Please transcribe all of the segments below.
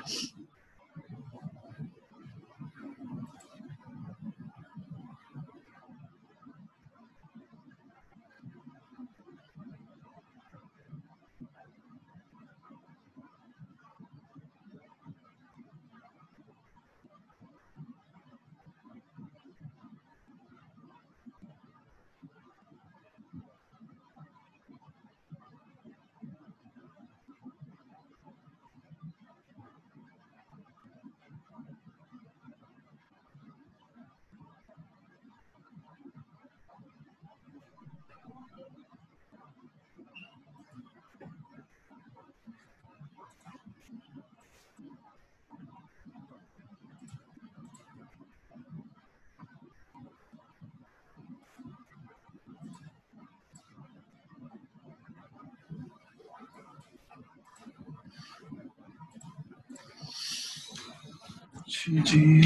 जी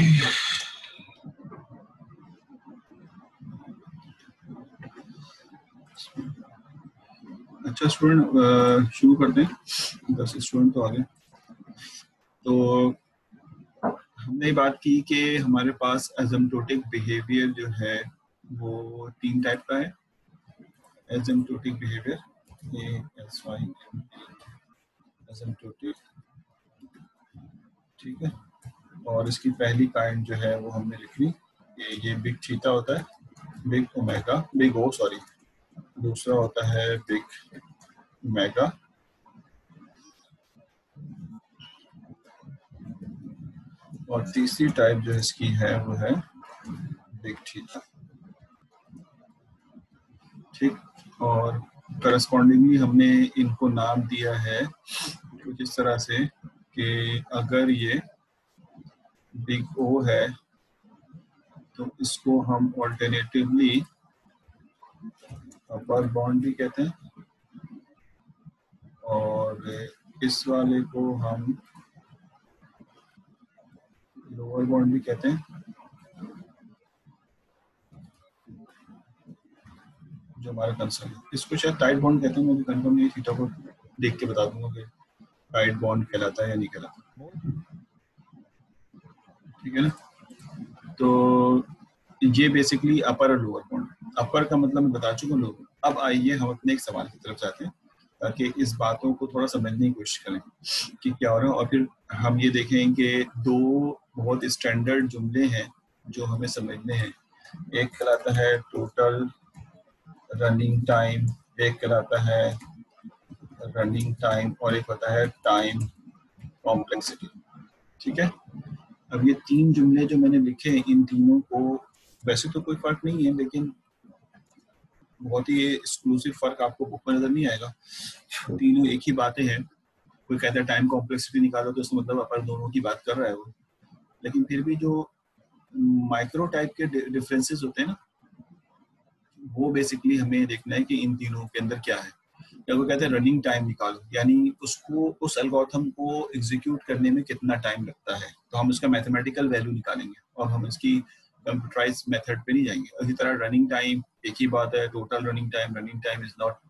अच्छा स्टूडेंट, शुरू करते हैं। 10 स्टूडेंट तो आ गए। तो हमने बात की कि हमारे पास एसिम्प्टोटिक बिहेवियर जो है वो 3 टाइप का है। एसिम्प्टोटिक बिहेवियर एसिम्प्टोटिक, ठीक है। और इसकी पहली काइंड जो है वो हमने लिख ली, ये बिग थीटा होता है, big omega, big O sorry. दूसरा होता है बिग ओमेगा, और तीसरी टाइप जो इसकी है वो है बिग थीटा, ठीक। और करस्पॉन्डिंगली हमने इनको नाम दिया है कुछ इस तरह से कि अगर ये बिग ओ है तो इसको हम ऑल्टरनेटिवली अपर बॉन्ड भी कहते हैं, और इस वाले को हम लोअर बॉन्ड भी कहते हैं, जो हमारा कंसर्न है। इसको शायद टाइट बॉन्ड कहते हैं, मुझे कंफर्म नहीं, थीटा को देख के बता दूंगा कि टाइट बॉन्ड कहलाता है या नहीं कहलाता, ठीक है ना। तो ये बेसिकली अपर और लोअर बॉन्ड। अपर का मतलब मैं बता चुका हूँ। अब आइए हम अपने एक सवाल की तरफ जाते हैं ताकि इस बातों को थोड़ा समझने की कोशिश करें कि क्या हो रहा है, और फिर हम ये देखें कि 2 बहुत स्टैंडर्ड जुमले हैं जो हमें समझने हैं। एक कहलाता है टोटल रनिंग टाइम, एक कहलाता है रनिंग टाइम, और एक होता है टाइम कॉम्प्लेक्सिटी, ठीक है। अब ये 3 जुमले जो मैंने लिखे हैं, इन तीनों को वैसे तो कोई फर्क नहीं है, लेकिन बहुत ही एक्सक्लूसिव फर्क आपको बुक में नजर नहीं आएगा। तीनों एक ही बातें हैं। कोई कहता है टाइम कॉम्प्लेक्सिटी निकालो तो इसका मतलब अपन दोनों की बात कर रहा है वो, लेकिन फिर भी जो माइक्रो टाइप के डिफरेंसेस होते हैं ना, वो बेसिकली हमें देखना है कि इन तीनों के अंदर क्या है। या कोई कहते हैं रनिंग टाइम निकालो, यानी उसको उस एल्गोरिथम को एग्जीक्यूट करने में कितना टाइम लगता है, तो हम उसका मैथमेटिकल वैल्यू निकालेंगे और हम इसकी कंप्यूटराइज मेथड पे नहीं जाएंगे। इसी तरह रनिंग टाइम एक ही बात है, total running time is not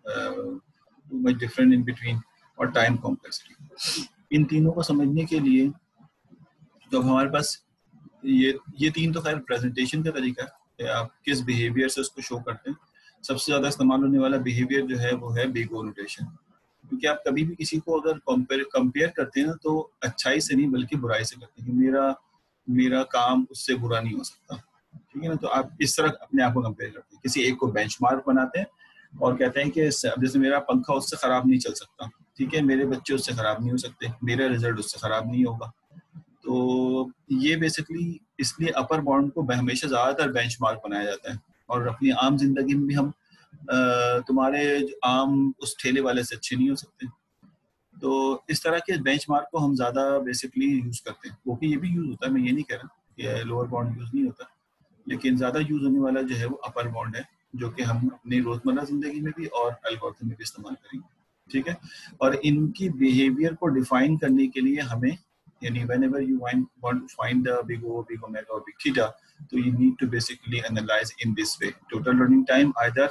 too much different in between, और टाइम कॉम्प्लेक्सिटी। इन तीनों को समझने के लिए तो हमारे पास ये 3 तो खैर प्रेजेंटेशन का तरीका है, आप किस बिहेवियर से उसको शो करते हैं। सबसे ज्यादा इस्तेमाल होने वाला बिहेवियर जो है वो है बिग ओ नोटेशन, क्योंकि आप कभी भी किसी को अगर कंपेयर करते हैं ना तो अच्छाई से नहीं बल्कि बुराई से करते हैं। मेरा काम उससे बुरा नहीं हो सकता, ठीक है ना। तो आप इस तरह अपने आप को कंपेयर करते हैं, किसी एक को बेंचमार्क बनाते हैं और कहते हैं कि जैसे मेरा पंखा उससे खराब नहीं चल सकता, ठीक है, मेरे बच्चे उससे खराब नहीं हो सकते, मेरा रिजल्ट उससे खराब नहीं होगा। तो ये बेसिकली इसलिए अपर बाउंड को हमेशा ज्यादातर बेंचमार्क बनाया जाता है, और अपनी आम जिंदगी में भी हम तुम्हारे आम उस ठेले वाले से अच्छे नहीं हो सकते। तो इस तरह के बेंचमार्क को हम ज्यादा बेसिकली यूज करते हैं, क्योंकि ये भी यूज होता है, मैं ये नहीं कह रहा कि लोअर बाउंड यूज नहीं होता, लेकिन ज्यादा यूज होने वाला जो है वो अपर बाउंड है, जो कि हम अपनी रोजमर्रा जिंदगी में भी और एल्गोरिथम में भी इस्तेमाल करेंगे, ठीक है। और इनकी बिहेवियर को डिफाइन करने के लिए हमें, यानी whenever you want to find the big O, big omega or big theta, so you need to basically analyze in this way: total running time, either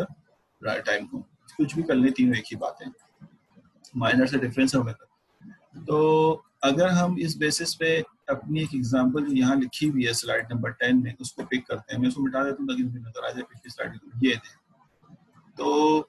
time को कुछ भी कर ले, तीनों एक ही बात है, माइनर से डिफरेंस होगा। तो अगर हम इस बेसिस पे अपनी एक एग्जांपल जो यहाँ लिखी हुई है स्लाइड नंबर 10 में उसको पिक करते हैं, मैं उसको मिटा देता हूँ ताकि मुझे नजर आ जाए पिछली स्लाइड में। ये थे, तो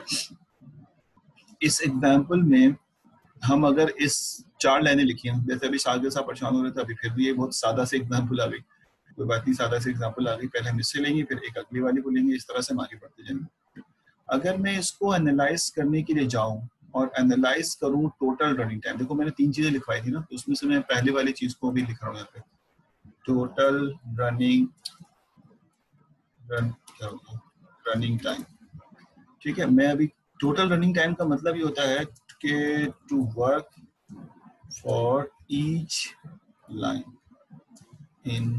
इस एग्जांपल में हम अगर इस 4 लाइनें लिखी हैं, जैसे अभी शागिद साहब परेशान हो रहे थे अभी, फिर भी ये बहुत सादा से एग्जांपल आ गई, कोई बात नहीं, सादा से एग्जांपल आ गई, पहले हम इससे लेंगे फिर एक अगली वाली को लेंगे, इस तरह से हम आगे बढ़ते जाएंगे। अगर मैं इसको एनालाइज करने के लिए जाऊं और एनालाइज करूं टोटल रनिंग टाइम, देखो मैंने 3 चीजें लिखवाई थी ना, तो उसमें से मैं पहली वाली चीज को भी लिख रहा हूँ यहाँ पे, टोटल रनिंग टाइम। ठीक है, मैं अभी टोटल रनिंग टाइम का मतलब ये होता है कि to work for each line in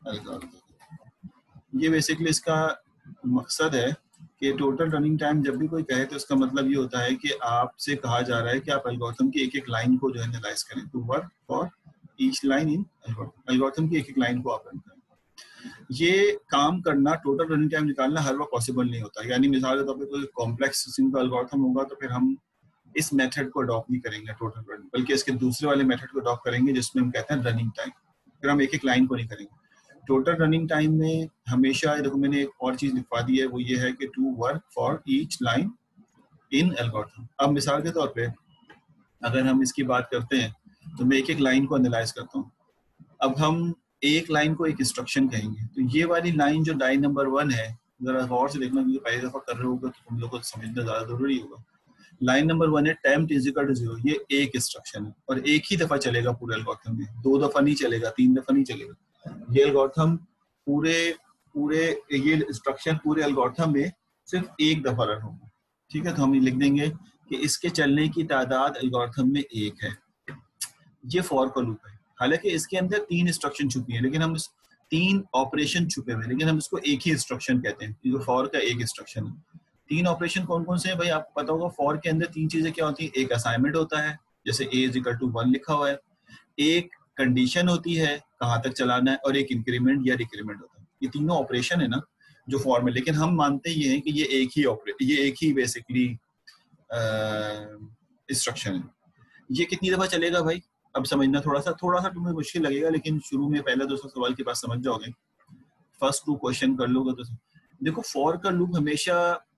algorithm. ये बेसिकली इसका मकसद है कि टोटल रनिंग टाइम जब भी कोई कहे तो इसका मतलब ये होता है कि आपसे कहा जा रहा है कि आप एल्गोरिथम की एक एक लाइन को जो है एनालाइज करें, to work for each line in algorithm, algorithm की एक एक लाइन को आप रन करें। ये काम करना, टोटल रनिंग टाइम निकालना हर वक्त पॉसिबल नहीं होता। यानी मिसाल के तौर पर कोई कॉम्प्लेक्स सिंपल एल्गोरिथम होगा तो फिर हम इस मेथड को अडॉप्ट नहीं करेंगे टोटल रनिंग, बल्कि इसके दूसरे वाले मेथड को अडॉप्ट करेंगे जिसमें हम कहते हैं रनिंग टाइम। फिर हम एक एक लाइन को नहीं करेंगे। टोटल रनिंग टाइम में हमेशा, देखो मैंने एक और चीज लिखवा दी है, वो ये है कि to work for each line in algorithm. अब मिसाल के तौर पे अगर हम इसकी बात करते हैं तो मैं एक एक लाइन को एनालाइज करता हूँ। अब हम एक लाइन को एक इंस्ट्रक्शन कहेंगे, तो ये वाली लाइन जो लाइन नंबर 1 है, जरा गौर से देखना क्योंकि पहली दफा कर रहे होगा तो तुम लोग को समझना ज्यादा जरूरी होगा। लाइन नंबर 1 है टेम्प इज इक्वल टू 0, ये एक इंस्ट्रक्शन है और एक ही दफा चलेगा पूरे एल्गोरिथम में, 2 दफा नहीं चलेगा, 3 दफा नहीं चलेगा। ये एल्गोरिथम पूरे पूरे ये इंस्ट्रक्शन पूरे एल्गोरिथम में सिर्फ एक दफा रन होगा। ठीक है, तो हम लिख देंगे कि इसके चलने की तादाद एल्गोरिथम में 1 है। ये फॉर का लूप है, हालांकि इसके अंदर 3 इंस्ट्रक्शन छुपी है, लेकिन हम 3 ऑपरेशन छुपे हुए, लेकिन हम इसको एक ही इंस्ट्रक्शन कहते हैं, जो फॉर का एक इंस्ट्रक्शन है। 3 ऑपरेशन कौन कौन से हैं भाई, आपको पता होगा। फॉर के अंदर 3 चीजें क्या होती है, एक असाइनमेंट होता है जैसे a इज इक्वल टू 1 लिखा हुआ है, एक कंडीशन होती है कहाँ तक चलाना है, और एक इंक्रीमेंट या डिक्रीमेंट होता है। ये तीनों ऑपरेशन है ना जो फॉर में, लेकिन हम मानते ये हैं कि ये एक ही बेसिकली इंस्ट्रक्शन है। ये कितनी दफा चलेगा भाई, अब समझना थोड़ा सा तुम्हें मुश्किल लगेगा, लेकिन शुरू में पहले 200 सवाल के बाद समझ जाओगे, फर्स्ट 2 क्वेश्चन कर लोगे तो। देखो फॉर का लूप हमेशा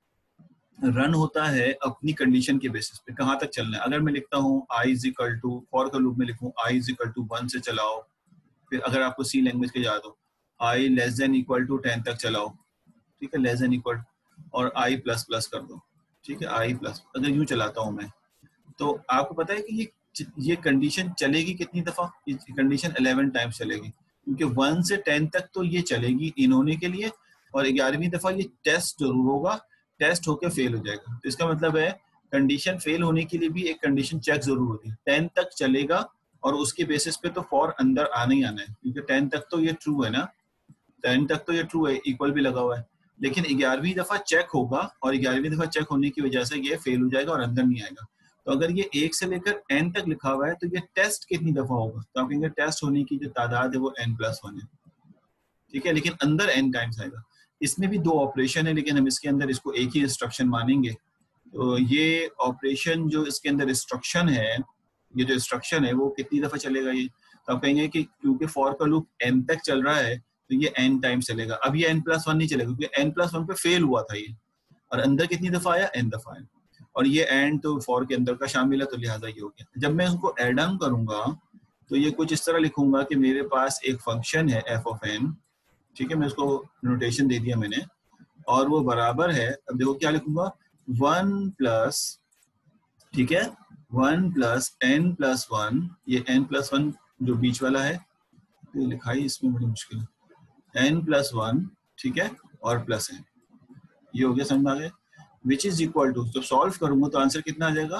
रन होता है अपनी कंडीशन के बेसिस पे, कहाँ तक चलना है। अगर मैं लिखता हूँ I is equal to, for का लूप में लिखूँ आई इज इक्वल टू 1 से चलाओ, फिर अगर आपको सी लैंग्वेज के याद हो I less than equal to 10 तक चलाओ, ठीक है, लेस देन इक्वल, और आई प्लस प्लस कर दो, ठीक है, आई प्लस, अगर यूं चलाता हूँ मैं, तो आपको पता है कि ये कंडीशन चलेगी कितनी दफा, कंडीशन 11 टाइम्स चलेगी, क्योंकि 1 से 10 तक तो ये चलेगी इन होने के लिए, और 11वीं दफा ये टेस्ट जरूर होगा, टेस्ट होके फेल हो जाएगा। तो इसका मतलब है कंडीशन फेल होने के लिए भी एक कंडीशन चेक जरूर होती है। 10 तक चलेगा और उसके बेसिस पे तो फॉर अंदर आना ही आना है, क्योंकि 10 तक तो ये ट्रू है ना, 10 तक तो ये ट्रू है, इक्वल भी लगा हुआ है, लेकिन 11वीं दफा चेक होगा और 11वीं दफा चेक होने की वजह से ये फेल हो जाएगा और अंदर नहीं आएगा। तो अगर ये 1 से लेकर n तक लिखा हुआ है तो ये टेस्ट कितनी दफा होगा, तो आप कहेंगे टेस्ट होने की जो तादाद है वो n+1 है, ठीक है, लेकिन अंदर n टाइम्स आएगा। इसमें भी 2 ऑपरेशन है, लेकिन हम इसके अंदर इसको एक ही इंस्ट्रक्शन मानेंगे। तो ये ऑपरेशन जो इसके अंदर इंस्ट्रक्शन है, ये जो इंस्ट्रक्शन है वो कितनी दफा चलेगा ये, तो आप कहेंगे कि क्योंकि फॉर का लूप n तक चल रहा है तो ये n टाइम्स चलेगा। अब ये n+1 नहीं चलेगा क्योंकि n+1 पे फेल हुआ था ये, और अंदर कितनी दफा आया, n दफा आया, और ये एंड तो फॉर के अंदर का शामिल है, तो लिहाजा ये हो गया। जब मैं उसको एड ऑन करूंगा तो ये कुछ इस तरह लिखूंगा कि मेरे पास एक फंक्शन है f ऑफ n, ठीक है, मैं उसको नोटेशन दे दिया मैंने, और वो बराबर है, अब देखो क्या लिखूंगा, 1 प्लस, ठीक है, 1 प्लस n+1, ये n+1 जो बीच वाला है, तो लिखाई इसमें बड़ी मुश्किल है, n+1, ठीक है, और प्लस n, ये हो गया, समझ आ गया, विच इज इक्वल टू, जब सॉल्व करूंगा तो आंसर कितना आ जाएगा,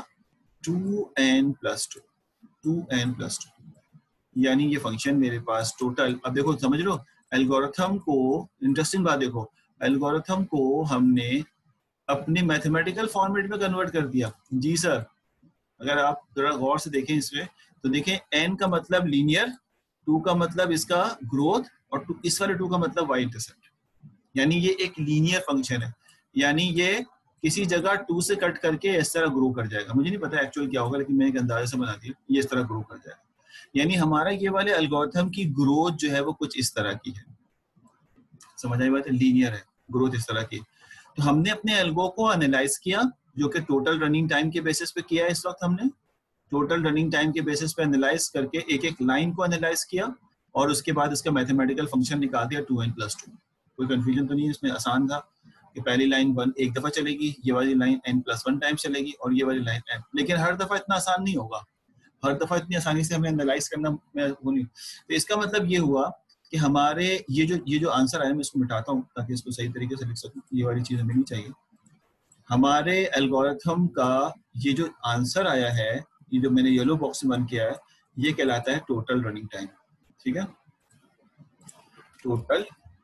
2n+2, 2n+2, यानी ये फंक्शन मेरे पास टोटल, अब देखो समझ लो, एल्गोरिथम को, इंटरेस्टिंग बात देखो, एल्गोरिथम को हमने अपने मैथमेटिकल फॉर्मेट में कन्वर्ट कर दिया। जी सर, अगर आप जरा गौर से देखें इसमें तो देखें n का मतलब लीनियर, 2 का मतलब इसका ग्रोथ, और इस वाले 2 का मतलब y इंटरसेप्ट, यानी ये एक लीनियर फंक्शन है, यानी ये किसी जगह 2 से कट करके इस तरह ग्रो कर जाएगा। मुझे नहीं पता एक्चुअल क्या होगा, लेकिन मैं एक अंदाजे से बना दिया, ये इस तरह ग्रो कर जाएगा। यानी हमारा ये वाले एल्गोरिथम की ग्रोथ जो है वो कुछ इस तरह की है। समझ आई बात है? लीनियर है ग्रोथ इस तरह की। तो हमने अपने एल्गो को एनालाइज किया, जो कि टोटल रनिंग टाइम के बेसिस पे किया है। इस वक्त हमने टोटल रनिंग टाइम के बेसिस पे एनालाइज करके एक एक लाइन को एनालाइज किया और उसके बाद इसका मैथमेटिकल फंक्शन निकाल दिया 2n+2। कोई कंफ्यूजन तो नहीं है इसमें? आसान था कि पहली लाइन 1 एक दफा चलेगी, ये वाली लाइन n+1 टाइम्स चलेगी और ये वाली लाइन n। लेकिन हर दफा इतना आसान नहीं होगा, हर दफा इतनी आसानी से हमें एनालाइज करना वो नहीं। तो इसका मतलब ये हुआ कि हमारे ये जो आंसर आया, मैं इसको मिटाता हूँ ताकि इसको सही तरीके से लिख सकूँ, ये वाली चीज हमें नहीं चाहिए। हमारे एल्गोरिथम का ये जो आंसर आया है, ये जो मैंने येलो बॉक्स में बन किया है, ये कहलाता है टोटल रनिंग टाइम। ठीक है, टोटल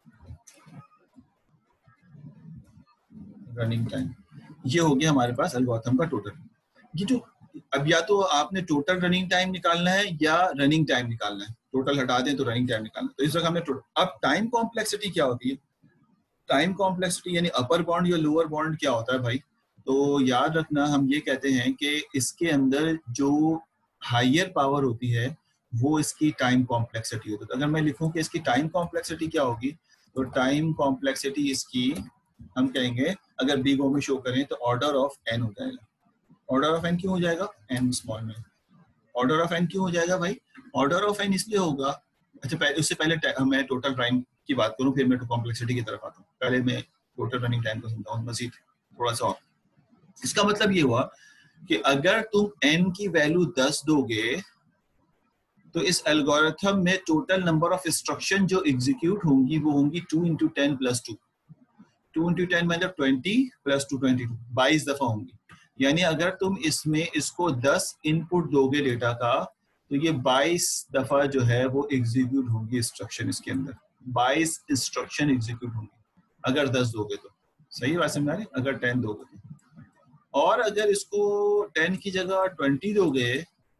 रनिंग टाइम, ये हो गया हमारे पास एल्गोरिथम का टोटल। ये जो अब या तो आपने टोटल रनिंग टाइम निकालना है या रनिंग टाइम निकालना है। टोटल हटा दें तो रनिंग टाइम निकालना है। तो इस वक्त हमने अब टाइम कॉम्प्लेक्सिटी क्या होती है? टाइम कॉम्प्लेक्सिटी यानी अपर बाउंड या लोअर बाउंड क्या होता है भाई? तो याद रखना, हम ये कहते हैं कि इसके अंदर जो हायर पावर होती है वो इसकी टाइम कॉम्प्लेक्सिटी होती है। तो अगर मैं लिखूं कि इसकी टाइम कॉम्प्लेक्सिटी क्या होगी, तो टाइम कॉम्प्लेक्सिटी इसकी हम कहेंगे, अगर बिग ओ में शो करें तो ऑर्डर ऑफ एन हो जाएगा। ऑर्डर ऑफ एन क्यों हो जाएगा? एन स्मॉल में। ऑर्डर ऑफ एन क्यों हो जाएगा भाई? ऑर्डर ऑफ एन इसलिए होगा, अच्छा उससे पहले मैं टोटल टाइम की बात करूं, फिर मैं कॉम्प्लेक्सिटी की तरफ आता हूँ। पहले मैं टोटल रनिंग टाइम को समझाऊं मजीद थोड़ा सा और। इसका मतलब ये हुआ कि अगर तुम n की वैल्यू 10 दोगे तो इस एल्गोरिथम में टोटल नंबर ऑफ इंस्ट्रक्शन जो एग्जीक्यूट होंगी वो होंगी 2 × 10+2। 2 × 10 मतलब 20 + 2 22, 22 दफा होंगी। यानी अगर तुम इसमें इसको 10 इनपुट दोगे डेटा का, तो ये 22 दफा जो है वो एग्जीक्यूट होंगी इंस्ट्रक्शन। इसके अंदर 22 इंस्ट्रक्शन एग्जीक्यूट होंगी अगर 10 दोगे तो। सही बात समझ रहे? अगर 10 दोगे तो। और अगर इसको 10 की जगह 20 दोगे,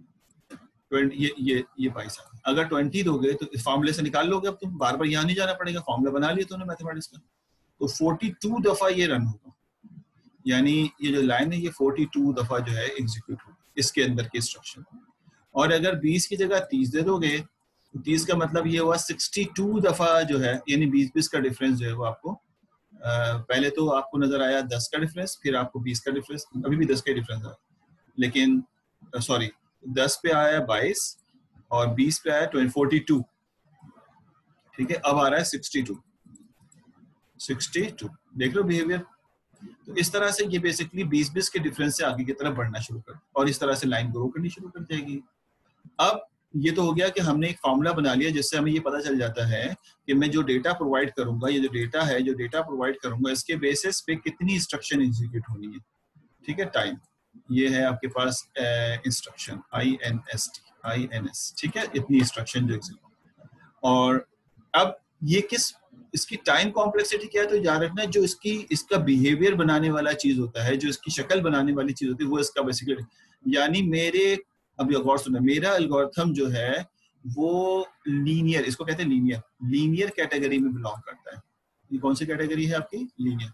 20 ये 22, अगर 20 दोगे तो इस फॉर्मूले से निकाल लोगे। अब तुम बार बार यहाँ नहीं जाना पड़ेगा, फॉर्मूला बना लिया तुमने मैथमेटिक्स का। तो 42 दफा ये रन होगा, यानी ये जो लाइन है ये 42 दफा जो है एग्जीक्यूट होगा इसके अंदर की इंस्ट्रक्शन। और अगर 20 की जगह 30 दे दोगे तो 30 का मतलब ये हुआ 62 दफा जो है, यानी 20-20 का डिफरेंस जो है वो आपको पहले तो आपको नजर आया 10 का डिफरेंस, फिर आपको 20 का डिफरेंस, अभी भी 10 का डिफरेंस आया, लेकिन सॉरी 10 पे आया 22 और 20 पे आया 42। ठीक है, अब आ रहा है 62। देख लो बिहेवियर। तो इस तरह से ये बेसिकली 20-20 के डिफरेंस से आगे की तरफ बढ़ना शुरू कर, और इस तरह से लाइन ग्रो करनी शुरू कर जाएगी। अब ये तो हो गया कि हमने एक फॉर्मूला बना लिया जिससे हमें ये पता चल जाता है कि मैं जो डेटा प्रोवाइड करूंगा, ये जो डेटा है, जो डेटा प्रोवाइड करूंगा, इसके बेसिस पे कितनी इंस्ट्रक्शन एग्जीक्यूट होनी है। ठीक है, टाइम ये है आपके पास इंस्ट्रक्शन INS, ठीक है, इतनी इंस्ट्रक्शन जो एग्जीक्यूट। और अब ये किस, इसकी टाइम कॉम्प्लेक्सिटी क्या है? तो याद रखना, जो इसका बिहेवियर बनाने वाला चीज होता है, जो इसकी शक्ल बनाने वाली चीज होती है, वो इसका बेसिकली, यानी मेरे, अब गौर सुना, मेरा एल्गोरिथम जो है वो लीनियर, इसको कहते हैं लीनियर कैटेगरी में बिलोंग करता है। ये कौन सी कैटेगरी है आपकी?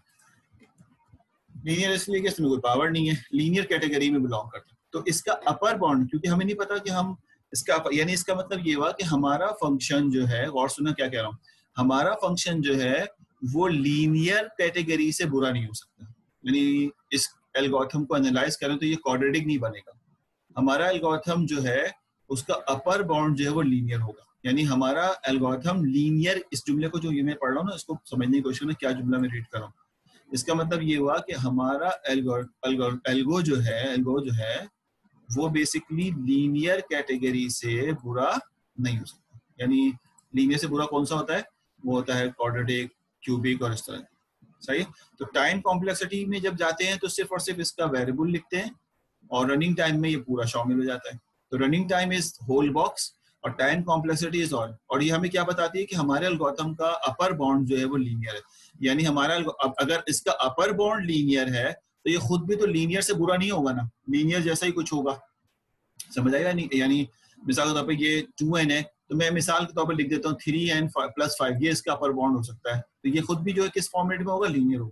लीनियर इसलिए कि इसमें कोई पावर नहीं है, लीनियर कैटेगरी में बिलोंग करता है। तो इसका अपर बाउंड, क्योंकि हमें नहीं पता कि हम इसका, यानी इसका मतलब ये हुआ कि हमारा फंक्शन जो है, गौर सुना क्या कह रहा हूँ, हमारा फंक्शन जो है वो लीनियर कैटेगरी से बुरा नहीं हो सकता। यानी इस एल्गोरिथम को एनालाइज करें तो ये क्वाड्रेटिक नहीं बनेगा। हमारा एल्गोरिथम जो है उसका अपर बाउंड जो है वो लीनियर होगा। यानी हमारा एल्गोरिथम लीनियर, इस जुमले को जो ये मैं पढ़ रहा हूँ ना, इसको समझने की कोशिश करना क्या जुमला मैं रीड कर रहा हूँ। इसका मतलब ये हुआ कि हमारा एल्गो जो है वो बेसिकली लीनियर कैटेगरी से बुरा नहीं हो सकता। यानी लीनियर से बुरा कौन सा होता है? वो होता है क्वाड्रेटिक, क्यूबिक और इस तरह। सही है। तो टाइम कॉम्प्लेक्सिटी में जब जाते हैं तो सिर्फ और सिर्फ इसका वेरिएबल लिखते हैं, और रनिंग टाइम में ये पूरा शामिल हो जाता है। तो running time is whole box और टाइम कॉम्प्लेक्सिटी इज ऑल। और ये हमें क्या बताती है कि हमारे एल्गोरिथम का अपर बाउंड जो है वो लीनियर है। यानी हमारा अगर इसका अपर बाउंड लीनियर है तो ये खुद भी तो लीनियर से बुरा नहीं होगा ना, लीनियर जैसा ही कुछ होगा। समझ आएगा नहीं? यानी मिसाल के तौर पर ये 2n है, तो मैं मिसाल के तौर पर लिख देता हूँ 3n + 5, ये इसका अपर बाउंड हो सकता है। तो ये खुद भी जो है किस फॉर्मेट में होगा? लीनियर होगा।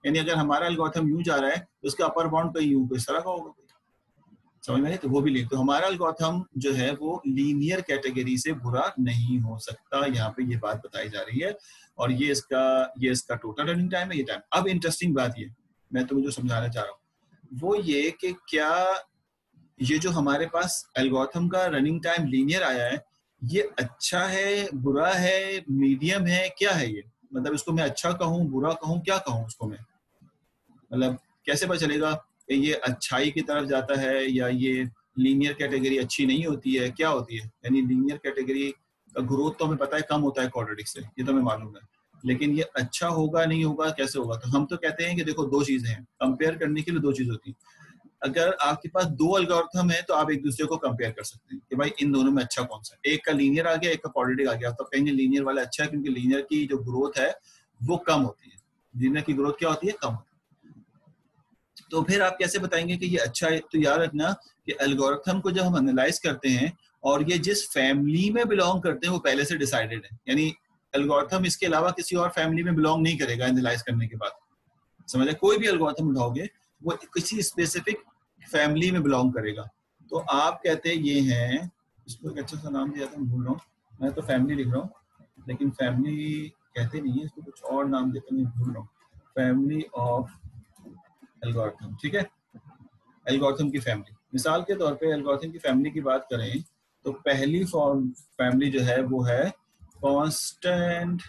यानी अगर हमारा एल्गोरिथम यूं जा रहा है तो उसका अपर बाउंड कहीं यूं इस तरह का होगा, समझ में आए? तो वो भी लिख, तो हमारा एल्गोरिथम जो है वो लीनियर कैटेगरी से बुरा नहीं हो सकता, यहाँ पे ये बात बताई जा रही है। और ये इसका टोटल रनिंग टाइम है, ये टाइम। अब इंटरेस्टिंग बात ये मैं तुम्हें जो समझाना चाह रहा हूँ वो ये कि क्या ये जो हमारे पास एल्गोरिथम का रनिंग टाइम लीनियर आया है ये अच्छा है, बुरा है, मीडियम है, क्या है ये? मतलब इसको मैं अच्छा कहूँ, बुरा कहूँ, क्या कहूँ उसको मैं? मतलब कैसे पता चलेगा कि ये अच्छाई की तरफ जाता है या ये लीनियर कैटेगरी अच्छी नहीं होती है, क्या होती है? यानी लीनियर कैटेगरी का ग्रोथ तो हमें पता है कम होता है क्वाड्रेटिक से, ये तो हमें मालूम है, लेकिन ये अच्छा होगा नहीं होगा कैसे होगा? तो हम तो कहते हैं कि देखो दो चीजें हैं, कंपेयर करने के लिए दो चीज होती है। अगर आपके पास दो एल्गोरिथम है तो आप एक दूसरे को कंपेयर कर सकते हैं कि भाई इन दोनों में अच्छा कौन सा है। एक का लीनियर आ गया, एक का क्वाड्रेटिक आ गया, तो कहेंगे लीनियर वाला अच्छा है क्योंकि लीनियर की जो ग्रोथ है वो कम होती है। लीनियर की ग्रोथ क्या होती है? कम होती है। तो फिर आप कैसे बताएंगे कि ये अच्छा है? तो याद रखना कि एल्गोरिथम को जब हम एनालाइज करते हैं और ये जिस फैमिली में बिलोंग करते हैं वो पहले से डिसाइडेड है, यानी एल्गोरिथम इसके अलावा किसी और फैमिली में बिलोंग नहीं करेगा एनालाइज करने के बाद। समझे? कोई भी एल्गोरिथम उठाओगे वो किसी स्पेसिफिक फैमिली में बिलोंग करेगा। तो आप कहते हैं ये हैं, इसको एक अच्छा सा नाम दिया था, मैं भूल रहा हूँ, मैं तो फैमिली लिख रहा हूँ लेकिन फैमिली कहते नहीं है इसको, कुछ और नाम देते मैं भूल रहा हूँ। फैमिली ऑफ एल्गोरिथम, ठीक है, एल्गोरिथम की फैमिली। मिसाल के तौर पे एल्गोरिथम की फैमिली की बात करें तो पहली फॉर्म फैमिली जो है वो है कांस्टेंट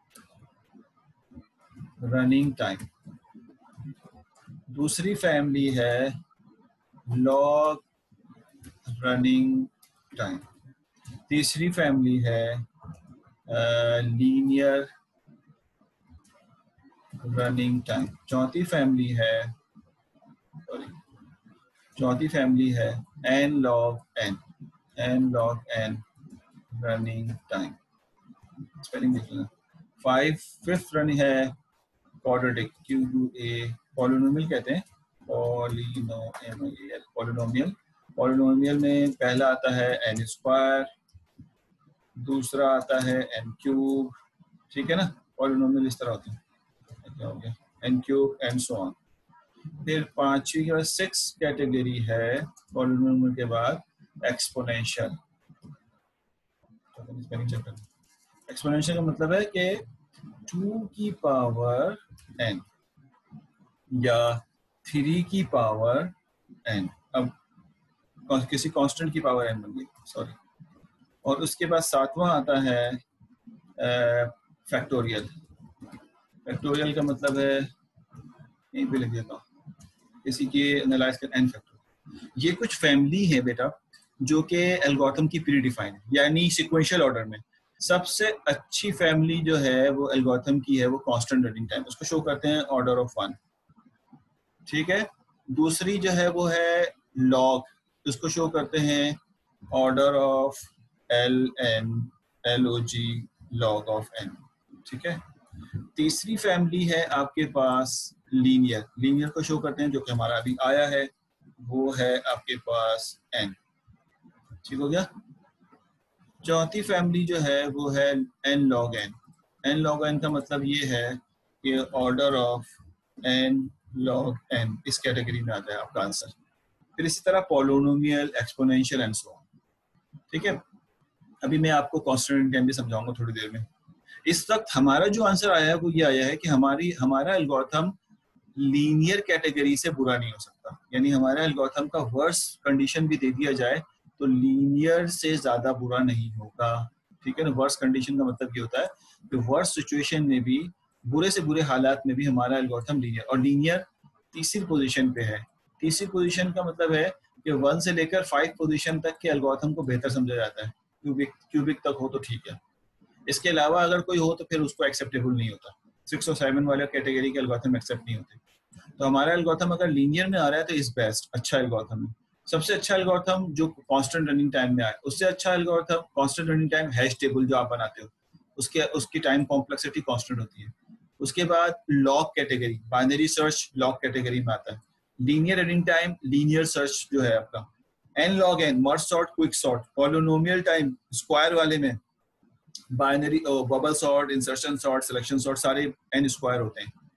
रनिंग टाइम, दूसरी फैमिली है लॉग रनिंग टाइम, तीसरी फैमिली है लीनियर रनिंग टाइम, चौथी फैमिली है N log N running time, spelling देख लेना। फिफ्थ रनिंग है क्वाड्रेटिक, QUA, पॉलिनोमियल कहते हैं, पॉलिनोमियल में पहला आता है n स्क्वायर, दूसरा आता है n क्यूब, ठीक है ना, पॉलिनोमियल इस तरह होते हैं, क्या हो गया, n cube and so on. फिर पांचवी और सिक्स कैटेगरी है पॉलिनोमियल के बाद एक्सपोनेंशियल। एक्सपोनेंशियल का मतलब है कि 2 की पावर n या 3 की पावर n, अब किसी कांस्टेंट की पावर n बन गई, सॉरी। और उसके बाद सातवां आता है फैक्टोरियल। फैक्टोरियल का मतलब है, यहीं पे लिख देता हूँ, किसी के एनालाइज कर n फैक्टोरियल। ये कुछ फैमिली है बेटा जो कि एल्गोरिथम की प्री डिफाइंड, यानी सिक्वेंशियल ऑर्डर में सबसे अच्छी फैमिली जो है वो एल्गोरिथम की है वो कांस्टेंट रनिंग टाइम, उसको शो करते हैं ऑर्डर ऑफ 1, ठीक है। दूसरी जो है वो है लॉग, उसको शो करते हैं order of LOG, log of n, ठीक है। तीसरी फैमिली है आपके पास लीनियर को शो करते हैं जो कि हमारा अभी आया है, वो है आपके पास n, ठीक हो गया। चौथी फैमिली जो है वो है n log n का मतलब ये है कि order of n log n, इस कैटेगरी में आता है आपका आंसर। फिर इसी तरह polynomial, exponential and so on, ठीक है। अभी मैं आपको कांस्टेंट टाइम भी समझाऊंगा थोड़ी देर में। इस वक्त हमारा जो आंसर आया है वो ये आया है कि हमारा एल्गोरिथम लीनियर कैटेगरी से बुरा नहीं हो सकता, यानी हमारा एल्गोरिथम का वर्स कंडीशन भी दे दिया जाए तो लीनियर से ज्यादा बुरा नहीं होगा, ठीक है ना। वर्स कंडीशन का मतलब ये होता है कि वर्स सिचुएशन में भी, बुरे से बुरे हालात में भी हमारा एल्गोरिथम लीनियर, और लीनियर तीसरी पोजीशन पे है। तीसरी पोजीशन का मतलब है कि 1 से लेकर 5 पोजीशन तक के एल्गोरिथम को बेहतर समझा जाता है, क्यूबिक तक हो तो ठीक है, इसके अलावा अगर कोई हो तो फिर उसको एक्सेप्टेबल नहीं होता। 6 और 7 वाले कैटेगरी के एल्गोरिथम एक्सेप्ट नहीं होते। तो हमारा एल्गोरिथम अगर लीनियर में आ रहा है तो इज बेस्ट, अच्छा एल्गोरिथम है। सबसे अच्छा एल्गोरिथम जो कांस्टेंट रनिंग टाइम में आए, उससे अच्छा algorithm constant running time hash table जो आप बनाते हो उसकी टाइम कॉम्प्लेक्सिटी कांस्टेंट होती है। उसके बाद log category, binary search log category में आता है। Linear running time, linear search जो है आपका n log n, merge sort, quick sort. Polynomial time square वाले में binary, bubble sort, insertion sort, selection sort, सारे n स्क्वायर होते हैं।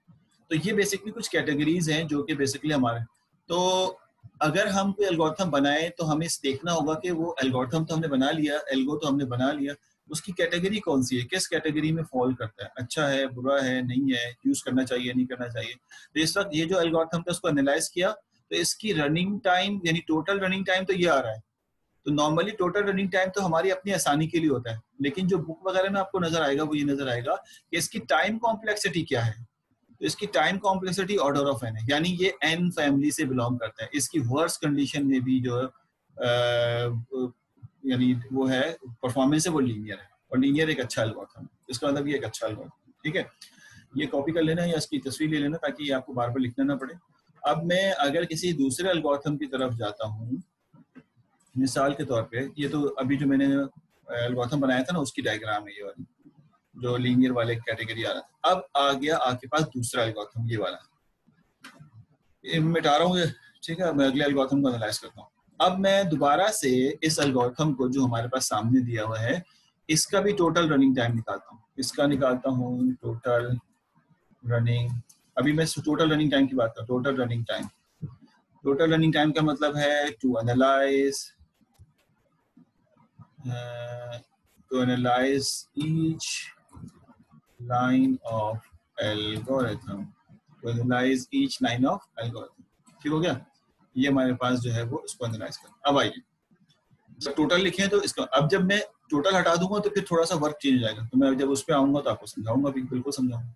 तो ये बेसिकली कुछ कैटेगरीज हैं जो कि बेसिकली हमारे, तो अगर हम कोई एल्गोरिथम बनाए तो हमें देखना होगा कि वो एल्गोरिथम तो हमने बना लिया, एल्गो तो हमने बना लिया, उसकी कैटेगरी कौन सी है, किस कैटेगरी में फॉल करता है, अच्छा है, बुरा है, नहीं है, यूज करना चाहिए, नहीं करना चाहिए। तो इस वक्त ये जो एल्गोरिथम था उसको एनालाइज किया, तो इसकी रनिंग टाइम यानी टोटल रनिंग टाइम तो ये आ रहा है। तो नॉर्मली टोटल रनिंग टाइम तो हमारी अपनी आसानी के लिए होता है, लेकिन जो बुक वगैरह में आपको नजर आएगा वो ये नजर आएगा कि इसकी टाइम कॉम्प्लेक्सिटी क्या है। तो इसकी time complexity order of n है, यानी ये एन फैमिली से बिलोंग करता है। इसकी वर्स कंडीशन में भी जो यानी वो है परफॉर्मेंस है वो लीनियर है, और लीनियर एक अच्छा एल्गोरिथम है, इसका मतलब ये एक अच्छा एल्गोरिथम। ठीक है, ये कॉपी कर लेना या इसकी तस्वीर ले लेना ताकि ये आपको बार बार लिखना ना पड़े। अब मैं अगर किसी दूसरे एल्गोरिथम की तरफ जाता हूँ, मिसाल के तौर पे ये तो अभी जो मैंने एल्गोरिथम बनाया था ना उसकी डायग्राम है ये वाली, जो लीनियर वाले कैटेगरी आ रहा था। अब आ गया आपके पास दूसरा एल्गोरिथम ये वाला, ये मिटा रहा हूँ, ठीक है, मैं अगले एल्गोरिथम को एनालाइज करता हूँ। अब मैं दोबारा से इस एल्गोरिथम को जो हमारे पास सामने दिया हुआ है इसका भी टोटल रनिंग टाइम निकालता हूँ, इसका निकालता हूँ टोटल रनिंग। अभी मैं टोटल रनिंग टाइम की बात कर, total running time, total running time का मतलब है to analyse each line of algorithm, to analyse each line of algorithm. ठीक हो गया, ये हमारे पास जो है वो इसको एनालाइज कर। अब आइए जब टोटल लिखे तो इसका, अब जब मैं टोटल हटा दूंगा तो फिर थोड़ा सा वर्क चेंज हो जाएगा, तो मैं जब उस पर आऊंगा तो आपको समझाऊंगा, बिल्कुल समझाऊंगा।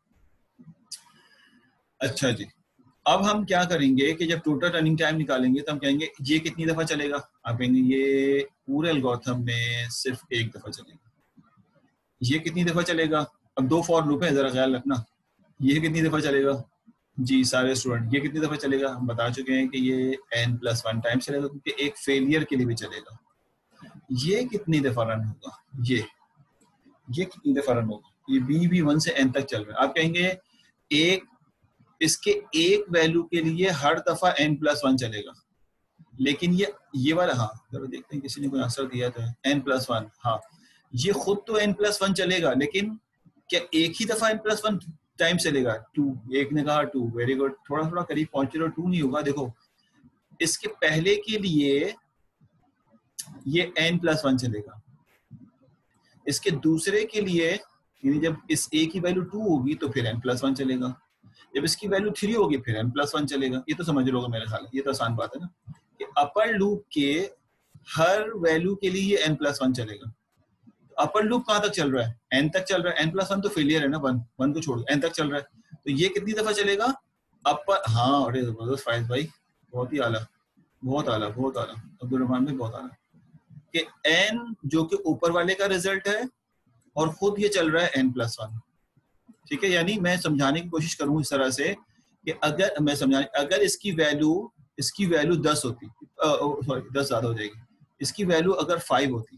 अच्छा जी, अब हम क्या करेंगे कि जब टोटल रनिंग टाइम निकालेंगे तो हम कहेंगे ये कितनी दफा चलेगा, आप कहेंगे ये पूरे एल्गोरिथम में सिर्फ एक दफा चलेगा। ये कितनी दफा चलेगा, अब दो फॉर लूप है जरा ख्याल रखना, ये कितनी दफा चलेगा जी सारे स्टूडेंट, ये कितनी दफा चलेगा, हम बता चुके हैं कि ये n+1 टाइम चलेगा, क्योंकि एक फेलियर के लिए भी चलेगा। ये कितनी दफा रन होगा, ये कितनी दफा रन होगा, ये b1 से n तक चल रहा है। आप कहेंगे एक इसके एक वैल्यू के लिए हर दफा n+1 चलेगा, लेकिन ये वाला, हाँ जरा देखते हैं किसी ने कोई आंसर दिया तो है n+1, हाँ ये खुद तो n+1 चलेगा, लेकिन क्या एक ही दफा n+1 टाइम चलेगा, 2, एक ने कहा 2, वेरी गुड, थोड़ा थोड़ा करीब पहुंचे तो 2 नहीं होगा। देखो इसके पहले के लिए ये n+1 चलेगा, इसके दूसरे के लिए यानी जब इस a की वैल्यू 2 होगी तो फिर n+1 चलेगा, जब इसकी वैल्यू 3 होगी फिर n+1 चलेगा। ये तो समझ लोगे मेरे ख्याल, ये तो आसान बात है ना कि अपर लूप के हर वैल्यू के लिए ये n+1 चलेगा। अपर लूप कहाँ तक चल रहा है, n तक चल रहा है, n+1 तो फेलियर है ना, 1 को छोड़ n तक चल रहा है, तो ये कितनी दफा चलेगा अपर, हाँ अरे जबरदस्त फाइज भाई, बहुत ही आला, बहुत आला, बहुत आला अब्दुल रहमान भाई, बहुत आला, कि n जो कि ऊपर वाले का रिजल्ट है और खुद ये चल रहा है n+1। ठीक है, यानी मैं समझाने की कोशिश करूँ इस तरह से कि अगर मैं समझाने, अगर इसकी वैल्यू 10 होती, सॉरी 10 ज्यादा हो जाएगी, इसकी वैल्यू अगर 5 होती,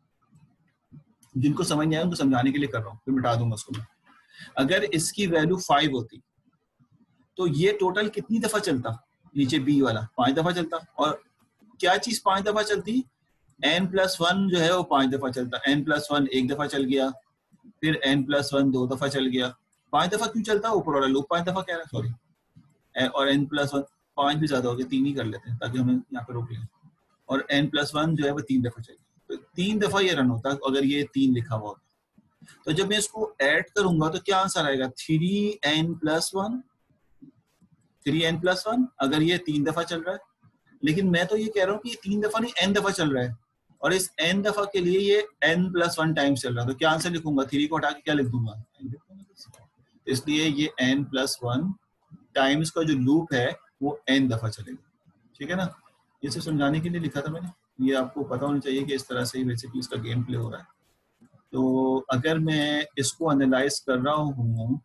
जिनको समझ नहीं आया उनको समझाने के लिए कर रहा हूँ, फिर मिटा दूंगा उसको मैं। अगर इसकी वैल्यू 5 होती तो ये टोटल कितनी दफा चलता, नीचे बी वाला 5 दफा चलता, और क्या चीज 5 दफा चलती, n+1 जो है वो 5 दफा चलता, n+1 एक दफा चल गया, फिर n+1 2 दफा चल गया, 5 दफा क्यों चलता, ऊपर वाला लूप 5 दफा कह रहा है, सॉरी, और n+1 5 भी ज्यादा हो गया, 3 ही कर लेते हैं ताकि हमें यहाँ पे रोक लें, और n+1 जो है वो 3 दफा चल गया, तो 3 दफा ये रन होता अगर ये 3 लिखा हुआ होता। तो जब मैं इसको ऐड करूंगा तो क्या आंसर आएगा, 3n+1, 3n+1, अगर ये 3 दफा चल रहा है। लेकिन मैं तो ये कह रहा हूँ कि ये 3 दफा नहीं n दफा चल रहा है, और इस n दफा के लिए ये n+1 टाइम चल रहा है, तो क्या आंसर लिखूंगा, 3 को हटा के क्या लिख दूंगा, इसलिए ये n+1 टाइम्स का जो लूप है वो n दफा चलेगा। ठीक है ना, ये सिर्फ समझाने के लिए लिखा था मैंने, ये आपको पता होना चाहिए कि इस तरह से ही बेसिकली इसका गेम प्ले हो रहा है। तो अगर मैं इसको एनालाइज कर रहा हूँ,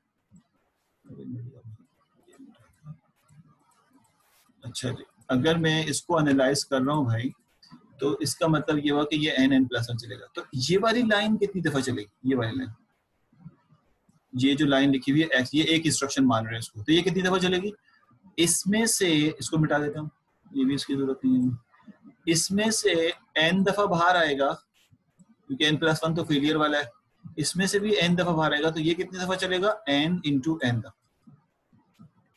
अच्छा जी, अगर मैं इसको एनालाइज कर रहा हूँ भाई, तो इसका मतलब ये हुआ कि ये n+1 चलेगा। तो ये वाली लाइन कितनी दफा चलेगी, ये वाली लाइन, ये जो लाइन लिखी हुई है x, ये एक इंस्ट्रक्शन मान रहे हैं इसको, तो ये कितनी दफा चलेगी, इसमें से इसको मिटा देता हूँ, ये भी इसकी जरूरत नहीं है, इसमें से n दफा बाहर आएगा क्योंकि n+1 तो फेलियर वाला है, इसमें से भी n दफा बाहर आएगा, तो ये कितनी दफा चलेगा, n × n दफा,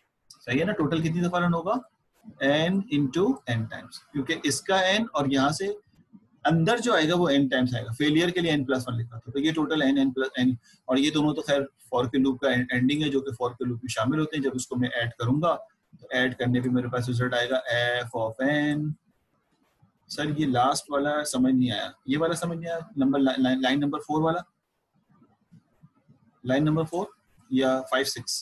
सही है ना। टोटल कितनी दफा रन होगा, n इंटू n टाइम्स, क्योंकि इसका n और यहाँ से अंदर जो आएगा वो n टाइम्स आएगा। फेलियर के लिए n+1 लिखा था, तो ये टोटल n+n, और ये दोनों तो खैर फॉर के लूप का एंडिंग है जो कि फॉर के लूप में शामिल होते हैं। जब उसको मैं ऐड करूंगा तो ऐड करने पे मेरे पास रिजल्ट आएगा f ऑफ n। सर ये लास्ट वाला समझ नहीं आया, ये वाला समझ नहीं आया, नंबर लाइन नंबर 4 वाला, लाइन नंबर 4 या 5 6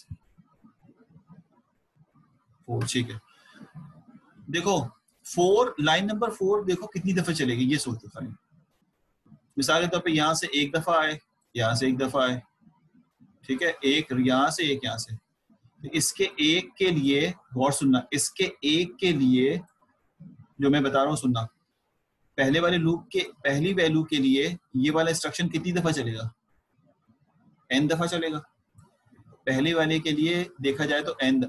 4, ठीक है। देखो 4, लाइन नंबर 4 देखो कितनी दफा चलेगी, ये सोचो खाली। मिसाल के तौर पे यहाँ से एक दफा आए, यहाँ से एक दफा आए, ठीक है, एक यहाँ से एक यहाँ से, तो इसके एक के लिए गौर सुनना, इसके एक के लिए जो मैं बता रहा हूँ सुनना, पहले वाले लूप के पहली वैल्यू के लिए ये वाला इंस्ट्रक्शन कितनी दफा चलेगा, n दफा चलेगा। पहले वाले के लिए देखा जाए तो n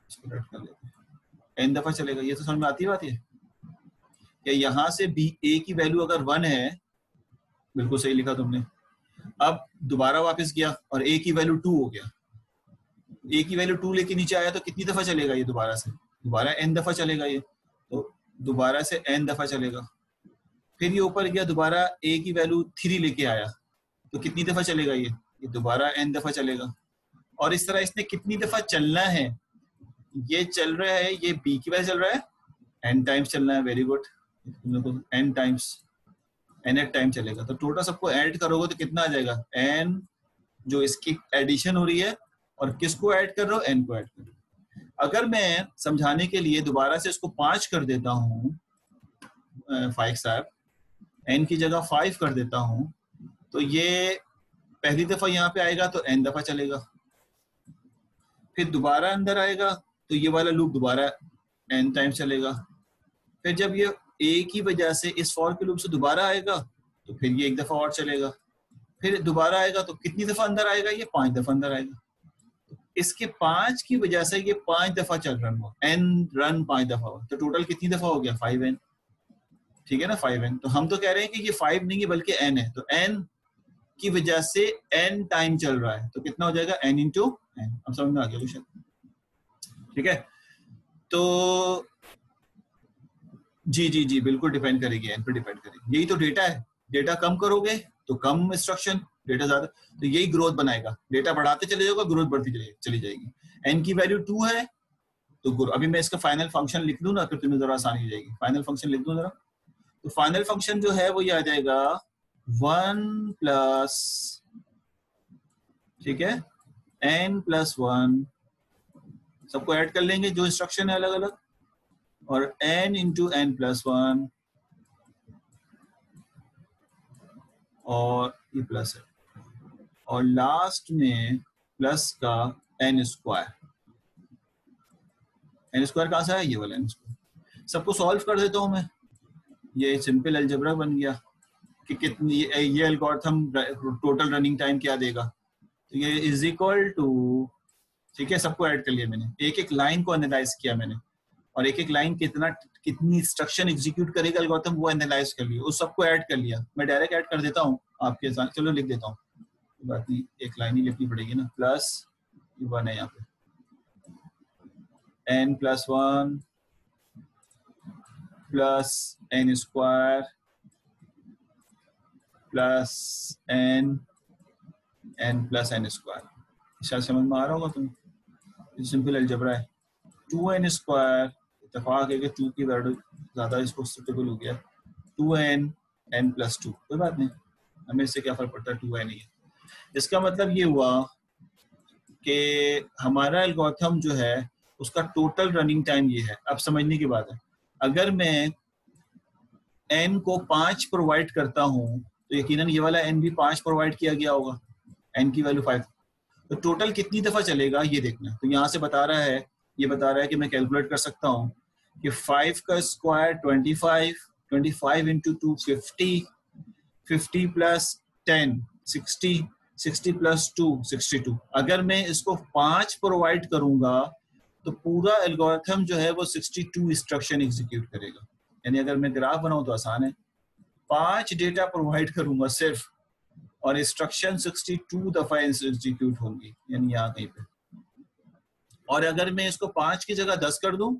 दफा चलेगा। ये तो समझ में आती है बात है कि यहाँ से b a की वैल्यू अगर 1 है, बिल्कुल सही लिखा तुमने, अब दोबारा वापस गया और a की वैल्यू 2 हो गया, a की वैल्यू 2 लेके नीचे आया तो कितनी दफा चलेगा ये, दोबारा से दोबारा n दफा चलेगा ये, तो दोबारा से n दफा चलेगा। फिर ये ऊपर गया, दोबारा a की वैल्यू 3 लेके आया तो कितनी दफा चलेगा ये दोबारा n दफा चलेगा। और इस तरह इसने कितनी दफा चलना है, ये चल रहा है, ये b की वजह चल रहा है n टाइम्स चलना है। Very good, n times, n time चलेगा। तो टोटल सबको ऐड करोगे तो कितना आ जाएगा, n जो इसकी एडिशन हो रही है, और किसको ऐड कर रहे हो, n को ऐड कर रहे हो। अगर मैं समझाने के लिए दोबारा से इसको 5 कर देता हूँ, 5 साहब, n की जगह 5 कर देता हूँ, तो ये पहली दफा यहाँ पे आएगा तो n दफा चलेगा, फिर दोबारा अंदर आएगा तो ये वाला लूप दोबारा n टाइम चलेगा, फिर जब ये a की वजह से इस फॉर के लूप से दोबारा आएगा तो फिर ये एक दफा और चलेगा, फिर दोबारा आएगा तो कितनी दफा अंदर आएगा, ये 5 दफा अंदर आएगा। तो इसके 5 की वजह से ये 5 दफा चल रन हुआ, n रन 5 दफा हुआ, तो टोटल कितनी दफा हो गया, 5n, ठीक है ना, 5n। तो हम तो कह रहे हैं कि ये 5 नहीं है बल्कि n है, तो n की वजह से n टाइम चल रहा है, तो कितना हो जाएगा, n इंटू n। अब समझ में आ गया क्वेश्चन, ठीक है। तो जी जी जी बिल्कुल डिपेंड करेगी, n पे डिपेंड करेगी। यही तो डेटा है, डेटा कम करोगे तो कम इंस्ट्रक्शन, डेटा ज्यादा तो यही ग्रोथ बनाएगा, डेटा बढ़ाते चले जाओगे ग्रोथ बढ़ती चली जाएगी। n की वैल्यू 2 है तो अभी मैं इसका फाइनल फंक्शन लिख दूं ना, फिर तुम्हें जरा आसानी हो जाएगी। फाइनल फंक्शन लिख दूं जरा, तो फाइनल फंक्शन जो है वो ये आ जाएगा 1 प्लस, ठीक है, n+1, सबको ऐड कर लेंगे जो इंस्ट्रक्शन है अलग अलग, और n इंटू n+1, और ये प्लस है, और लास्ट में प्लस का n स्क्वायर। n स्क्वायर कहाँ से आया, ये वाला n स्क्वायर। सबको सॉल्व कर देता हूँ मैं, ये सिंपल अलजेब्रा बन गया कि कितनी ये एल्गोरिथम टोटल रनिंग टाइम क्या देगा, तो ये इज इक्वल टू, ठीक है, सबको ऐड कर लिया मैंने, एक एक लाइन को एनालाइज किया मैंने, और एक एक लाइन कितनी इंस्ट्रक्शन एग्जीक्यूट करेगा एल्गोरिथम वो एनालाइज कर लिया, उस सबको ऐड कर लिया। मैं डायरेक्ट ऐड कर देता हूँ आपके साथ, चलो लिख देता हूँ, बात नहीं, एक लाइन ही लिखनी पड़ेगी ना, प्लस 1 है यहाँ पे, n+1 plus n square plus n plus n square. शायद समझ में आ रहा होगा तुम्हें, सिंपल अलजेब्रा है। 2n स्क्वायर, इत्तेफाक है कि 2 की वैल्यू ज्यादा इसको सुटेबल हो गया, 2n n+2, कोई बात नहीं, हमें इससे क्या फर्क पड़ता है, 2n ही है। इसका मतलब ये हुआ कि हमारा एल्गोरिथम जो है उसका टोटल रनिंग टाइम ये है। अब समझने की बात है, अगर मैं n को 5 प्रोवाइड करता हूँ तो यकीनन ये वाला n भी 5 प्रोवाइड किया गया होगा, n की वैल्यू 5, तो टोटल कितनी दफा चलेगा ये देखना। तो यहाँ से बता रहा है, ये बता रहा है कि मैं कैलकुलेट कर सकता हूँ कि 5 का स्क्वायर 25, 25 इंटू 2 50, 50 प्लस 10 60, 60 प्लस 2 62। अगर मैं इसको 5 प्रोवाइड करूंगा तो पूरा एल्गोरिथम जो है वो 62 इंस्ट्रक्शन एग्जीक्यूट करेगा। यानी अगर मैं ग्राफ बनाऊं तो आसान है, 5 डेटा प्रोवाइड करूंगा सिर्फ, और इंस्ट्रक्शन 62 दफा एग्जीक्यूट होंगी, यानी यहाँ कहीं पे और अगर मैं इसको 5 की जगह 10 कर दूं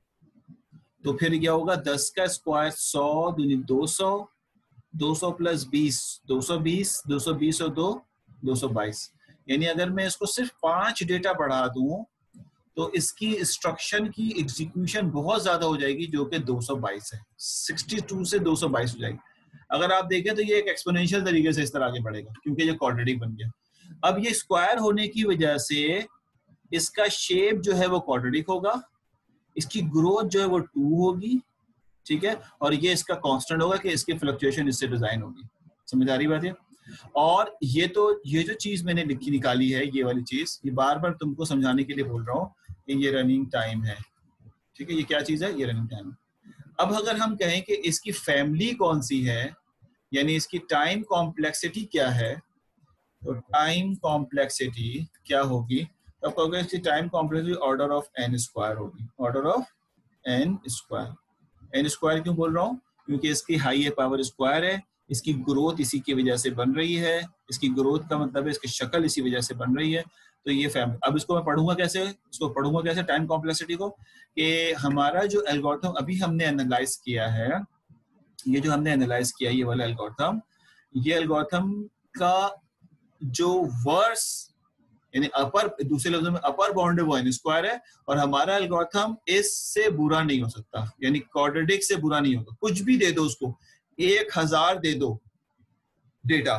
तो फिर क्या होगा, 10 का स्क्वायर 100 दूनी 200, 200 प्लस 20 220, 220 और 2 222। यानी अगर मैं इसको सिर्फ 5 डेटा बढ़ा दूं तो इसकी इंस्ट्रक्शन की एग्जीक्यूशन बहुत ज्यादा हो जाएगी, जो कि 222 है। 62 से 222 हो जाएगी। अगर आप देखें तो ये एक एक्सपोनेंशियल तरीके से इस तरह आगे बढ़ेगा, क्योंकि ये क्वाड्रेटिक बन गया। अब ये स्क्वायर होने की वजह से इसका शेप जो है वो क्वाड्रेटिक होगा, इसकी ग्रोथ जो है वो 2 होगी, ठीक है, और ये इसका कांस्टेंट होगा कि इसकी फ्लक्चुएशन इससे डिजाइन होगी। समझ आ रही बात है? और ये जो चीज मैंने लिखी निकाली है, ये वाली चीज, ये बार बार तुमको समझाने के लिए बोल रहा हूँ कि ये रनिंग टाइम है, ठीक है। ये क्या चीज है? ये रनिंग टाइम है। अब अगर हम कहें कि इसकी फैमिली कौन सी है, यानी इसकी टाइम कॉम्प्लेक्सिटी क्या है, तो टाइम कॉम्प्लेक्सिटी क्या होगी, तो आप कहोगे इसकी time complexity order of n square होगी। Order of n square. N square क्यों बोल रहा हूँ? क्योंकि इसकी हाई पावर स्क्वायर है, इसकी ग्रोथ इसी की वजह से बन रही है, इसकी ग्रोथ का मतलब है इसकी शक्ल इसी वजह से बन रही है। तो ये फैमिली। अब इसको मैं पढ़ूंगा कैसे? इसको पढ़ूंगा कैसे टाइम कॉम्प्लेक्सिटी को, कि हमारा जो एल्गोरिथम अभी हमने एनालाइज किया है, ये जो हमने एनालाइज किया ये वाला एल्गोरिथम, ये एल्गोरिथम का जो वर्स यानी अपर, दूसरे लफ्जों में अपर बाउंड है वो एन स्क्वायर है, और हमारा एल्गोरिथम इससे बुरा नहीं हो सकता, यानी क्वाड्रेटिक से बुरा नहीं होगा। कुछ भी दे दो उसको, 1000 दे दो डेटा,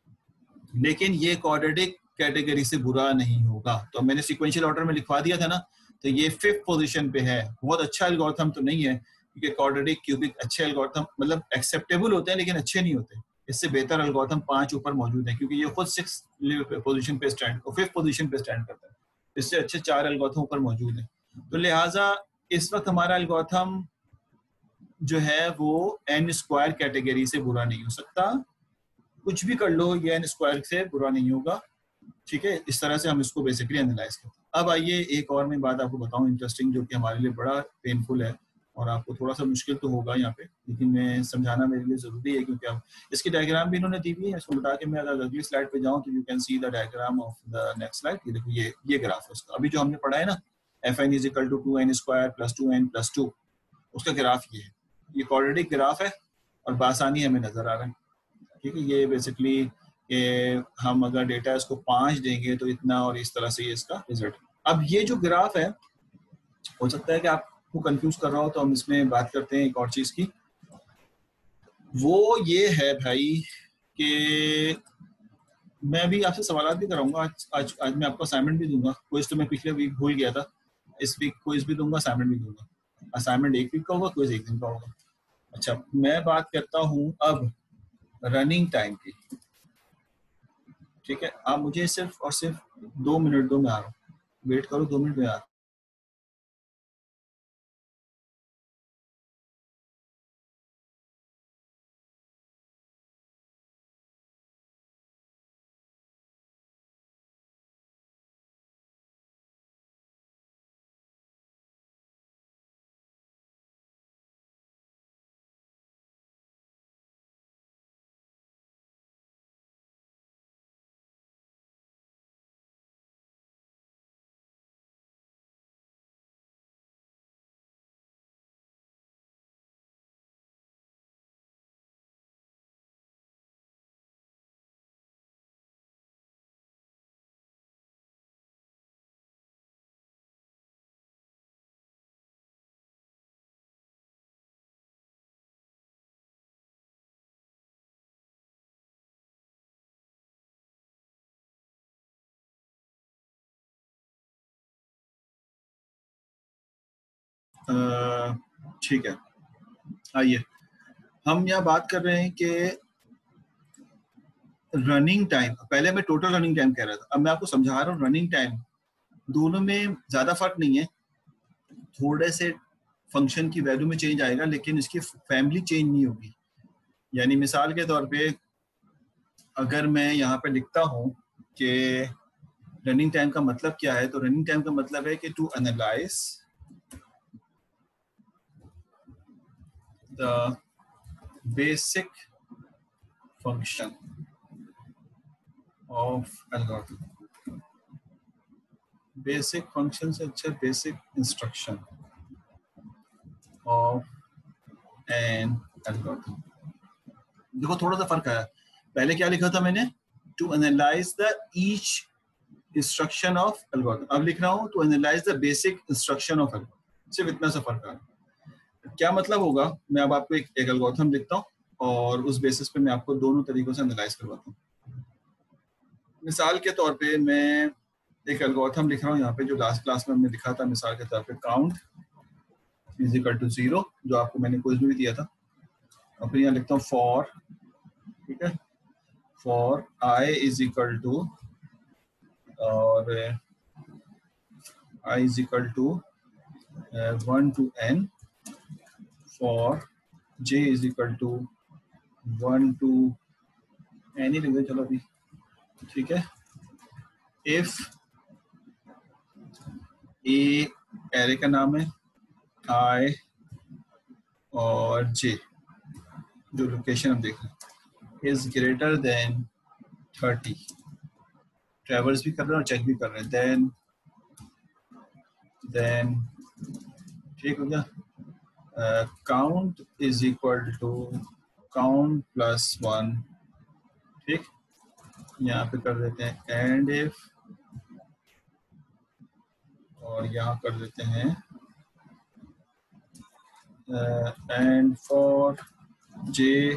लेकिन ये क्वाड्रेटिक कैटेगरी से बुरा नहीं होगा। तो मैंने सीक्वेंशियल ऑर्डर में लिखवा दिया था ना, तो ये 5th पोजीशन पे है। बहुत अच्छा एल्गोरिथम तो नहीं है, क्योंकि क्वाड्रेटिक क्यूबिक अच्छे एल्गोरिथम मतलब एक्सेप्टेबल होते हैं, लेकिन अच्छे नहीं होते। इससे बेहतर एल्गोरिथम 5 ऊपर मौजूद है, क्योंकि ये खुद 6th पोजीशन पे स्टैंड और 5th पोजीशन पे स्टैंड करता है। इससे अच्छे 4 एल्गोरिथम ऊपर मौजूद है। तो लिहाजा इस वक्त हमारा एल्गोरिथम जो है वो एन स्क्वायर कैटेगरी से बुरा नहीं हो सकता। कुछ भी कर लो, ये एन स्क्वायर से बुरा नहीं होगा, ठीक है। इस तरह से हम इसको बेसिकली एनालाइज करते हैं। अब आइए एक और मैं बात आपको बताऊं इंटरेस्टिंग, जो कि हमारे लिए बड़ा पेनफुल है और आपको थोड़ा सा मुश्किल तो होगा यहाँ पे, लेकिन मैं समझाना मेरे लिए जरूरी है, क्योंकि अब इसकी डायग्राम भी इन्होंने दी हुई है। इसको बता के मैं अगर अगली स्लाइड पे जाऊँ तो you can see the diagram of the next slide. ये देखो, ये ग्राफ है उसका, अभी जो हमने पढ़ा है ना, f n is equal to 2n square plus 2n+2, उसका ग्राफ ये है। ये क्वाड्रेटिक ग्राफ है और बासानी हमें नजर आ रहा है, ठीक है। ये बेसिकली हम अगर डेटा इसको 5 देंगे तो इतना, और इस तरह से ये इसका रिजल्ट। अब ये जो ग्राफ है, हो सकता है कि आपको कंफ्यूज कर रहा हो, तो हम इसमें बात करते हैं एक और चीज की। वो ये है भाई कि मैं भी आपसे सवाल भी कराऊंगा। आज मैं आपको असाइनमेंट भी दूंगा। क्विज तो मैं पिछले वीक भूल गया था, इस वीक क्विज भी दूंगा, असाइनमेंट भी दूंगा। असाइनमेंट एक वीक का होगा, क्विज एक दिन का होगा। अच्छा, मैं बात करता हूँ अब रनिंग टाइम की, ठीक है। आप मुझे सिर्फ और सिर्फ 2 मिनट दो, मैं आ रहा हूँ। वेट करो 2 मिनट में आ रहा हूँ। ठीक है, आइए हम यहाँ बात कर रहे हैं कि रनिंग टाइम। पहले मैं टोटल रनिंग टाइम कह रहा था, अब मैं आपको समझा रहा हूँ रनिंग टाइम। दोनों में ज्यादा फर्क नहीं है, थोड़े से फंक्शन की वैल्यू में चेंज आएगा, लेकिन इसकी फैमिली चेंज नहीं होगी। यानी मिसाल के तौर पे अगर मैं यहाँ पे लिखता हूँ कि रनिंग टाइम का मतलब क्या है, तो रनिंग टाइम का मतलब है कि to analyse the basic function of algorithm. Basic function से अच्छा basic instruction of an algorithm. देखो थोड़ा सा फर्क आया, पहले क्या लिखा था मैंने, to analyse the each instruction of algorithm, अब लिख रहा हूँ to analyse the basic instruction of algorithm, सिर्फ इतना सा फर्क आ रहा। क्या मतलब होगा, मैं अब आपको एक एल्गोरिथम लिखता हूँ और उस बेसिस पे मैं आपको दोनों तरीकों से एनालाइज करवाता हूँ। मिसाल के तौर पे मैं एक एल्गोरिथम लिख रहा हूँ यहाँ पे, जो लास्ट क्लास में हमने लिखा था, मिसाल के तौर पे काउंट इज इक्वल टू 0, जो आपको मैंने क्विज में भी दिया था। और फिर यहाँ लिखता हूँ फॉर, ठीक है, for i is equal to, और i is equal to 1 to n, for j is equal to 1 to n ही लिख दे चलो अभी, ठीक है। इफ ए एरे का नाम है, i और j, जो लोकेशन हम देख रहे हैं, इज ग्रेटर देन 30, ट्रेवर्स भी कर रहे हैं और चेक भी कर रहे हैं, देन ठीक हो गया, count is equal to count plus 1, ठीक। यहाँ पे कर देते हैं एंड इफ, और यहाँ कर देते हैं एंड फॉर जे,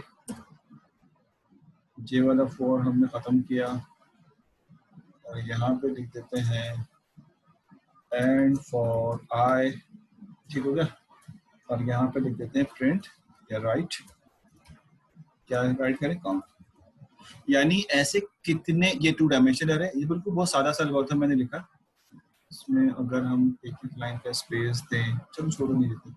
जे वाला फॉर हमने खत्म किया, और यहाँ पे लिख देते हैं एंड फॉर आई, ठीक हो गया, और यहाँ पे लिख देते हैं प्रिंट या राइट, क्या राइट करें, काउंट। यानी ऐसे कितने, ये 2 डायमेंशनल है, ये बिल्कुल बहुत सादा सा एल्गोरिथम मैंने लिखा, इसमें अगर हम एक एक लाइन का स्पेस दें, चलो छोड़ो नहीं देते,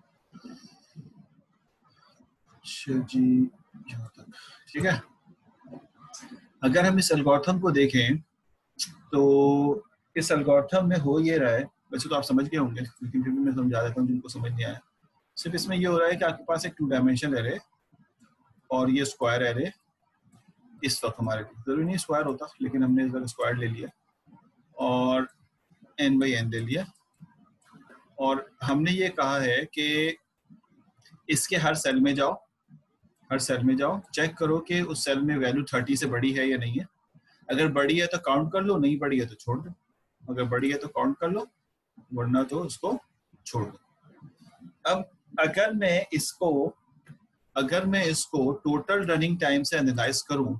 जी यहाँ तक, ठीक है। अगर हम इस एल्गोरिथम को देखें तो इस एल्गोरिथम में हो ये रहा है, वैसे तो आप समझ गए होंगे लेकिन फिर भी मैं समझा देता हूँ जिनको समझ नहीं आया। सिर्फ इसमें ये हो रहा है कि आपके पास एक 2 डायमेंशनल एरे और ये स्क्वायर एरे, इस वक्त हमारे लिए जरूरी नहीं स्क्वायर होता, लेकिन हमने इस वक्त स्क्वायर ले लिया और n बाई n ले लिया, और हमने ये कहा है कि इसके हर सेल में जाओ, हर सेल में जाओ, चेक करो कि उस सेल में वैल्यू 30 से बड़ी है या नहीं है। अगर बड़ी है तो काउंट कर लो, नहीं बड़ी है तो छोड़ दो। अगर बड़ी है तो काउंट कर लो, वरना तो उसको छोड़ दो। अब अगर मैं इसको टोटल रनिंग टाइम से एनालाइज करूं,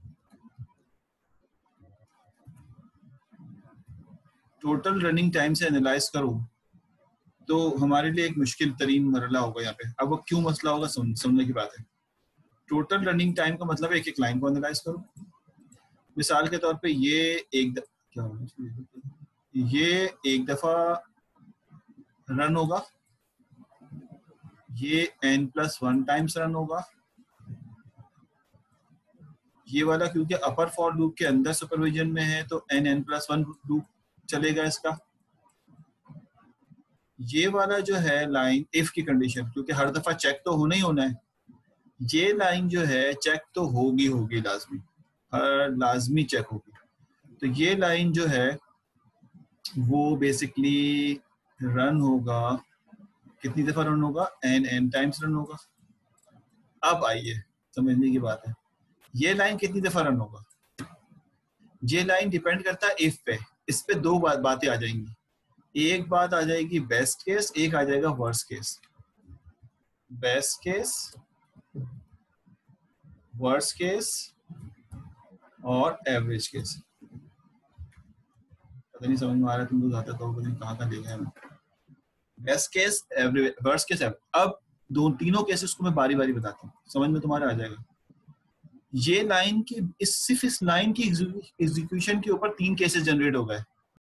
टोटल रनिंग टाइम से एनालाइज करूं तो हमारे लिए एक मुश्किल तरीन मरला होगा यहाँ पे। अब वो क्यों मसला होगा, समझने की बात है। टोटल रनिंग टाइम का मतलब है एक एक लाइन को एनालाइज करो। मिसाल के तौर पे ये एक दफा रन होगा, ये n+1 टाइम्स रन होगा, ये वाला क्योंकि अपर फॉर लूप के अंदर सुपरविजन में है तो n+1 लूप चलेगा इसका। ये वाला जो है लाइन इफ की कंडीशन, क्योंकि हर दफा चेक तो होना ही होना है, ये लाइन जो है चेक तो होगी लाजमी, हर लाजमी चेक होगी। तो ये लाइन जो है वो बेसिकली रन होगा, कितनी दफा रन होगा, n टाइम्स रन होगा। अब आइए समझने की बात है, ये लाइन कितनी दफा रन होगा, ये लाइन डिपेंड करता है इफ पे। इस पे 2 बातें आ जाएंगी, एक बात आ जाएगी बेस्ट केस, एक आ जाएगा worst case. Best case, worst case और एवरेज केस। पता नहीं समझ में आ रहा है तुम लोग, आता तो पता नहीं कहाँ ले गए। Best case, worst case. अब तीनों केसेस को मैं बारी बारी बताता हूँ, समझ में तुम्हारा आ जाएगा। ये लाइन की सिर्फ इस लाइन की एग्जीक्यूशन के ऊपर 3 केसेस जनरेट हो गए।